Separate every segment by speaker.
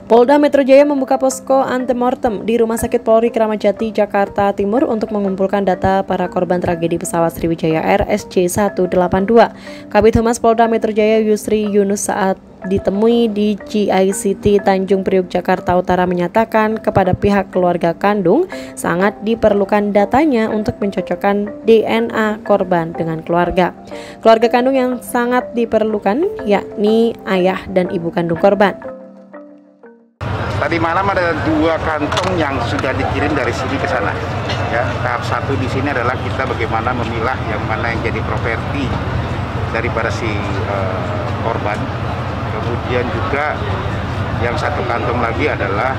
Speaker 1: Polda Metro Jaya membuka posko antemortem di Rumah Sakit Polri Kramat Jati, Jakarta Timur untuk mengumpulkan data para korban tragedi pesawat Sriwijaya Air SJ182. Kabid Humas Polda Metro Jaya Yusri Yunus saat ditemui di GICT Tanjung Priok, Jakarta Utara menyatakan kepada pihak keluarga kandung sangat diperlukan datanya untuk mencocokkan DNA korban dengan keluarga. Keluarga kandung yang sangat diperlukan yakni ayah dan ibu kandung korban.
Speaker 2: Tadi malam ada 2 kantong yang sudah dikirim dari sini ke sana. Ya, tahap 1 di sini adalah kita bagaimana memilah yang mana yang jadi properti daripada si korban. Kemudian juga yang 1 kantong lagi adalah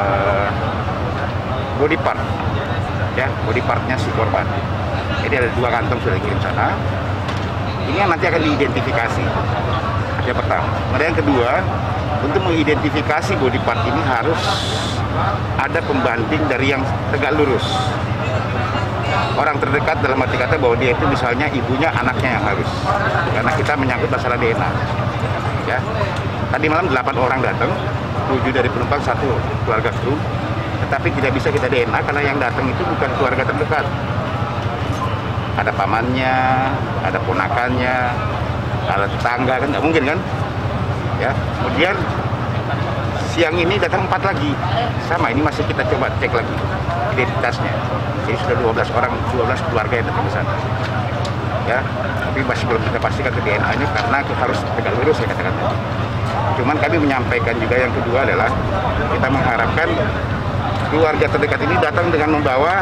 Speaker 2: body part, ya, body partnya si korban. Jadi ada 2 kantong sudah dikirim sana. Ini yang nanti akan diidentifikasi. Yang pertama. Kemudian yang kedua, untuk mengidentifikasi body part ini harus ada pembanding dari yang tegak lurus. Orang terdekat dalam arti kata bahwa dia itu misalnya ibunya, anaknya yang harus. Karena kita menyangkut masalah DNA. Ya. Tadi malam 8 orang datang, 7 dari penumpang, 1 keluarga kru. Tetapi tidak bisa kita DNA karena yang datang itu bukan keluarga terdekat. Ada pamannya, ada ponakannya, ada tetangga, kan nggak mungkin kan? Ya, kemudian siang ini datang 4 lagi, sama ini masih kita coba cek lagi identitasnya. Jadi sudah 12 orang, 12 keluarga yang datang ke sana. Ya, tapi masih belum kita pastikan ke DNA-nya karena harus tegak lurus ya katakan. Cuman kami menyampaikan juga yang kedua adalah kita mengharapkan keluarga terdekat ini datang dengan membawa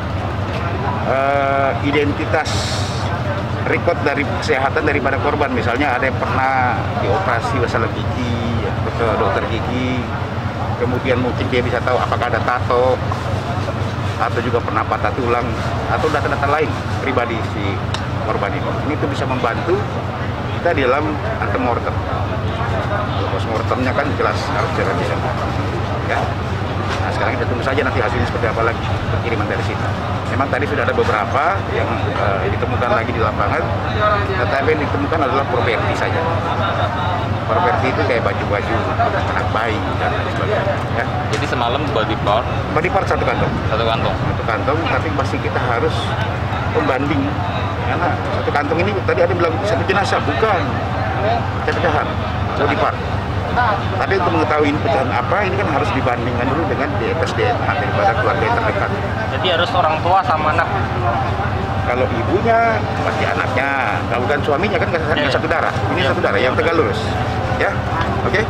Speaker 2: identitas record dari kesehatan daripada korban, misalnya ada yang pernah dioperasi masalah gigi atau ke dokter gigi, kemudian mungkin dia bisa tahu apakah ada tato atau juga pernah patah tulang atau data-data lain pribadi si korban ini. Ini tuh bisa membantu kita di dalam antemortem. Postmortemnya kan jelas harus jalan di sana. Ya. Nah, sekarang kita tunggu saja nanti hasilnya seperti apa lagi pengiriman dari sini. Memang tadi sudah ada beberapa yang ditemukan lagi di lapangan, tetapi yang ditemukan adalah properti saja. Properti itu kayak baju-baju anak bayi dan lain sebagainya. Ya.
Speaker 3: Jadi semalam body part
Speaker 2: 1 kantong.
Speaker 3: 1 kantong.
Speaker 2: 1 kantong, tapi pasti kita harus pembanding. Karena 1 kantong ini tadi ada bilang 1 jenazah, bukan pecahan body part. Tapi untuk mengetahui ini pecahan apa, ini kan harus dibandingkan dulu dengan tes DNA daripada keluarga yang terdekat.
Speaker 3: Jadi harus orang tua sama anak.
Speaker 2: Kalau ibunya pasti anaknya, kalau bukan suaminya kan nggak satu darah. Ini satu darah yang tegak lurus, ya, oke?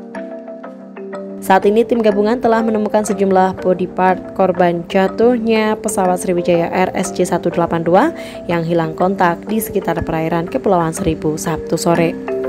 Speaker 1: Saat ini tim gabungan telah menemukan sejumlah body part korban jatuhnya pesawat Sriwijaya Air SJ182 yang hilang kontak di sekitar perairan Kepulauan Seribu Sabtu sore.